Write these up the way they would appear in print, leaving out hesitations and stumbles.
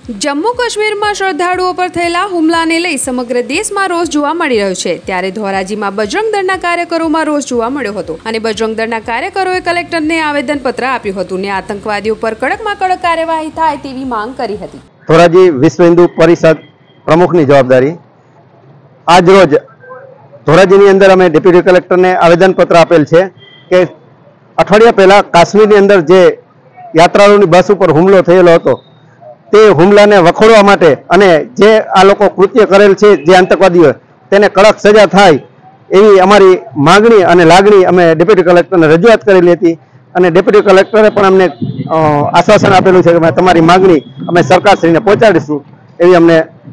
જમ્મુ કાશ્મીરમાં શ્રદ્ધાળુઓ પર થયેલા હુમલાને લઈ સમગ્ર દેશમાં રોષ જોવા મળી રહ્યો છે। ત્યારે ધોરાજીમાં બજરંગ દળના કાર્યકરોમાં રોષ જોવા મળ્યો હતો અને બજરંગ દળના કાર્યકરોએ કલેક્ટરને આવેદનપત્ર આપ્યું હતું અને આતંકવાદીઓ પર કડકમાં કડક કાર્યવાહી થાય તેવી માંગ કરી હતી। ધોરાજી વિશ્વ હિન્દુ પરિષદ પ્રમુખની જવાબદારી આજ રોજ ધોરાજીની અંદર અમે ડેપ્યુટી કલેક્ટરને આવેદનપત્ર આપેલ છે કે અઠવાડિયા પહેલા કાશ્મીરની અંદર જે યાત્રાળુઓની બસ ઉપર હુમલો થયેલો હતો તે હુમલાને વખોડવા માટે અને જે આ લોકો કૃત્ય કરેલ છે જે આતંકવાદીઓ તેને કડક સજા થાય એવી અમારી માંગણી અને લાગણી અમે ડેપ્યુટી કલેક્ટરને રજૂઆત કરેલી હતી અને ડેપ્યુટી કલેક્ટરે પણ અમને આશ્વાસન આપેલું છે કે તમારી માંગણી અમે સરકારશ્રીને પહોંચાડીશું એવી અમને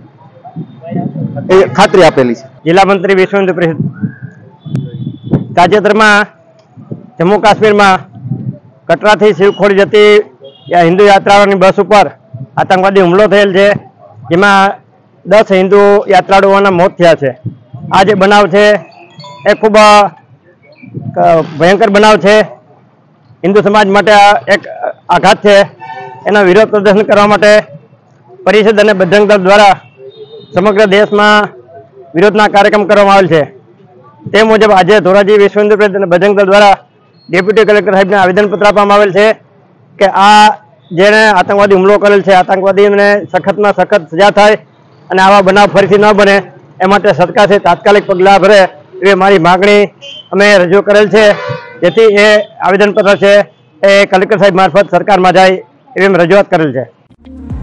ખાતરી આપેલી છે। જિલ્લા મંત્રી વિશ્વ હિન્દુ પરિષદ તાજેતરમાં જમ્મુ કાશ્મીરમાં કટરાથી શિવખોડી જતી હિન્દુ યાત્રાળુઓની બસ ઉપર આતંકવાદી હુમલો થયેલ છે, જેમાં 10 હિન્દુ યાત્રાળુઓના મોત થયા છે। આ જે બનાવ છે એ ખૂબ ભયંકર બનાવ છે, હિન્દુ સમાજ માટે એક આઘાત છે। એનો વિરોધ પ્રદર્શન કરવા માટે પરિષદ અને બજરંગ દળ દ્વારા સમગ્ર દેશમાં વિરોધના કાર્યક્રમ કરવામાં આવેલ છે। તે મુજબ આજે ધોરાજી વિશ્વ હિન્દુ પરિષદ અને બજરંગ દળ દ્વારા ડેપ્યુટી કલેક્ટર સાહેબને આવેદનપત્ર આપવામાં આવેલ છે કે આ જેને આતંકવાદી હુમલો કરેલ છે આતંકવાદીને સખતમાં સખત સજા થાય અને આવા બનાવ ફરીથી ન બને એ માટે સરકારથી તાત્કાલિક પગલાં ભરે એવી મારી માગણી અમે રજૂ કરેલ છે, જેથી એ આવેદનપત્ર છે એ કલેક્ટર સાહેબ મારફત સરકારમાં જાય એવી રજૂઆત કરેલ છે।